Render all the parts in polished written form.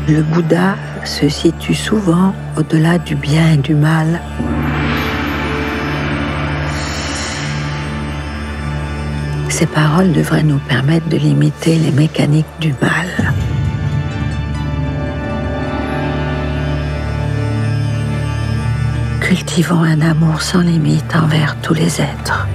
Le Bouddha se situe souvent au-delà du bien et du mal. Ces paroles devraient nous permettre de limiter les mécaniques du mal. Cultivons un amour sans limite envers tous les êtres.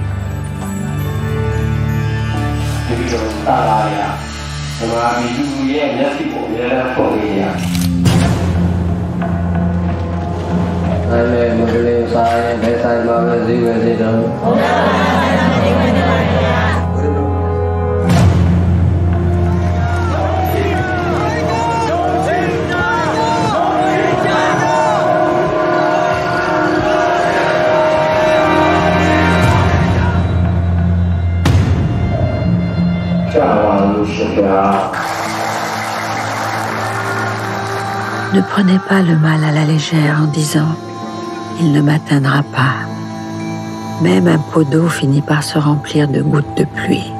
Ne prenez pas le mal à la légère en disant « il ne m'atteindra pas ». Même un pot d'eau finit par se remplir de gouttes de pluie.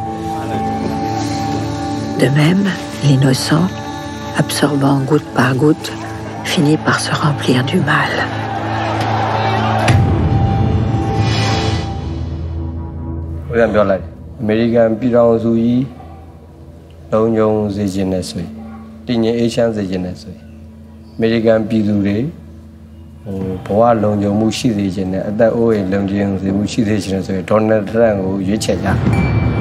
De même, l'innocent, absorbant goutte par goutte, finit par se remplir du mal. American Pirang Zui, Longyong Zijinesui, Tinya Asian Zijinesui, American Pidure, Poa Longyong Mushi Zijin, at the Oe Longyong Mushi Zijinesui, Donald Rango, Yuchella.